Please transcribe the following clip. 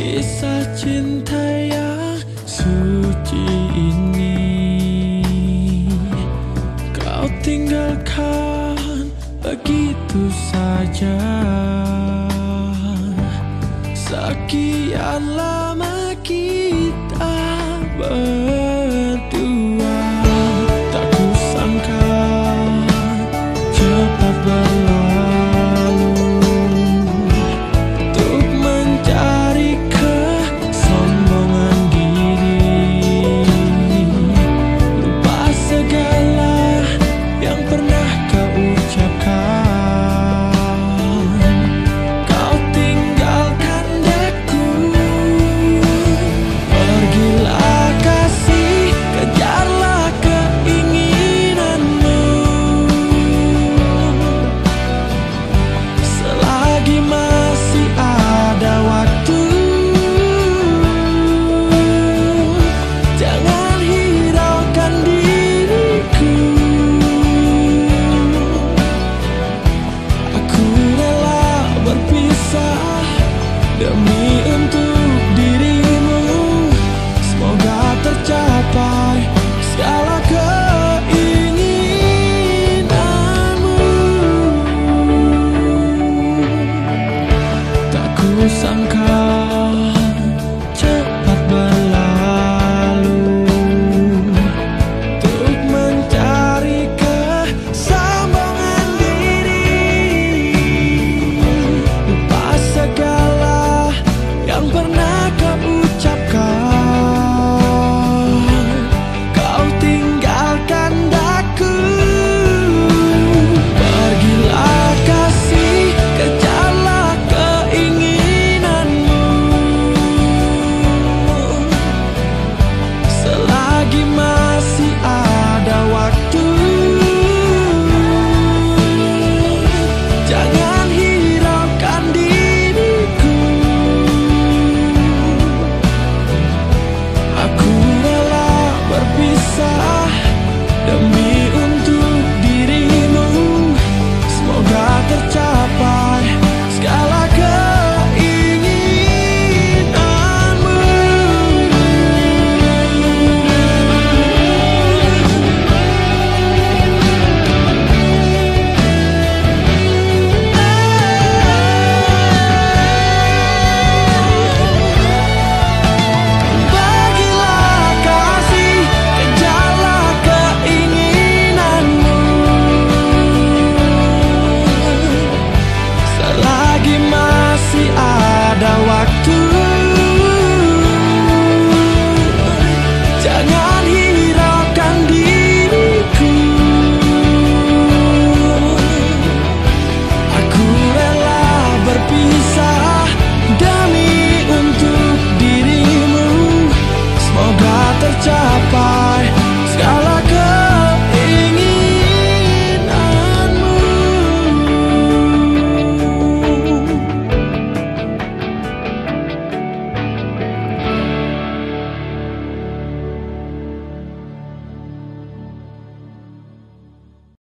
Kisah cinta yang suci ini kau tinggalkan begitu saja. Sekian lama kita berdua, tak kusangka cepat berlalu untuk mencari kesombongan diri. Lupa segala yang pernah kau ucapkan. Kau tinggalkan aku, pergilah kasih, kejarlah keinginanmu. Selagi masih ada waktu, jangan hiraukan diriku. Aku rela berpisah demi untuk dirimu. Semoga tercapai segala keinginanmu. Tak kusangka cepat berlalu untuk mencari kesombongan diri. Lupa segala yang pernah